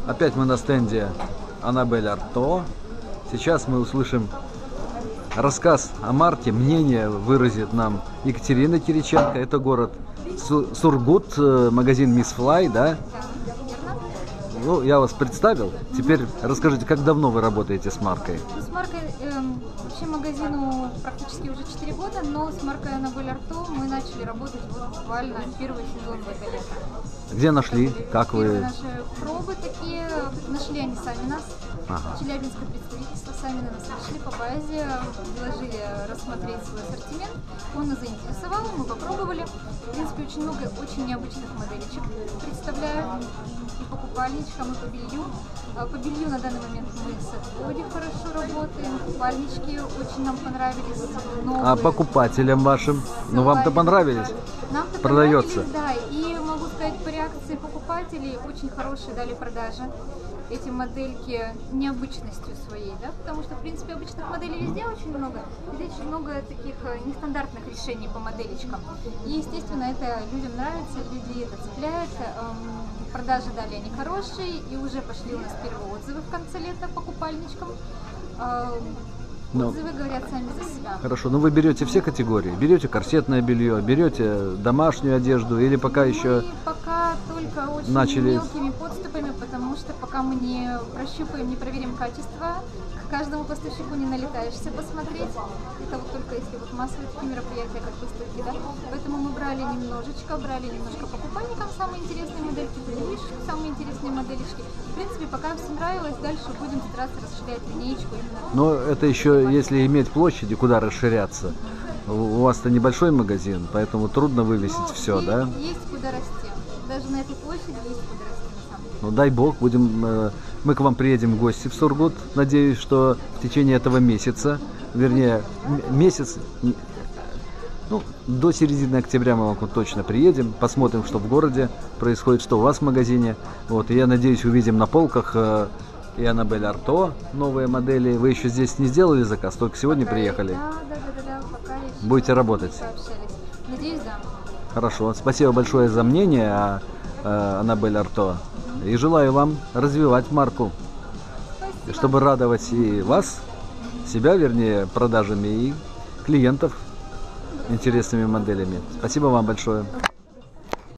Опять мы на стенде Анабель Арто. Сейчас мы услышим рассказ о марке, мнение выразит нам Екатерина Кириченко. Это город Сургут, магазин Miss Fly, да? Ну, я вас представил. Теперь расскажите, как давно вы работаете с маркой? С маркой, вообще магазину практически уже 4 года, но с маркой Анабель Арто мы начали работать вот буквально первый сезон в это лето. Где нашли? Как вы? Первые наши пробы такие, нашли они сами нас. Ага. Челябинское представительство сами на нас нашли по базе, предложили рассмотреть свой ассортимент. Он нас заинтересовал, мы попробовали. В принципе, очень много очень необычных моделечек представляют. И по купальничкам, и по белью. По белью на данный момент мы с Оди хорошо работаем. Купальнички очень нам понравились. Новые. А покупателям вашим? Ну, вам-то понравились? Нам-то продается? Да. И могу сказать, по реакции покупателей очень хорошие дали продажи. Эти модельки необычностью своей, да, потому что, в принципе, обычных моделей везде очень много. Здесь очень много таких нестандартных решений по моделечкам. И, естественно, это людям нравится, люди это цепляют. Продажи дали они хорошие, и уже пошли у нас первые отзывы в конце лета по купальничкам. Отзывы говорят сами за себя. Хорошо, но вы берете все категории? Берете корсетное белье, берете домашнюю одежду или пока еще пока только очень начали мелкими подступами, потому что пока мы не прощупаем, не проверим качество, к каждому поставщику не налетаешься посмотреть. Это вот только если вот массовые такие мероприятия, как выставки, да. Поэтому мы брали немножко по купальникам самые интересные модельки, самые интересные моделечки. В принципе, пока всем нравилось, дальше будем стараться расширять линеечку именно. Но это еще если иметь площади, куда расширяться. У вас-то небольшой магазин, поэтому трудно вывесить все, да? Есть куда расти. Даже на этой площади есть куда расти, на самом деле. Ну дай бог, мы к вам приедем в гости в Сургут. Надеюсь, что в течение этого месяца, вернее, месяц, ну, до середины октября мы вам точно приедем, посмотрим, что в городе происходит, что у вас в магазине. Вот, и я надеюсь, увидим на полках и Анабель Арто новые модели. Вы еще здесь не сделали заказ, только сегодня приехали? Да, пока еще будете работать? пообщались. Надеюсь, да. Хорошо, спасибо большое за мнение о Анабель Арто. И желаю вам развивать марку, Спасибо. чтобы радовать и вас, себя, вернее, продажами, и клиентов интересными моделями. Спасибо вам большое.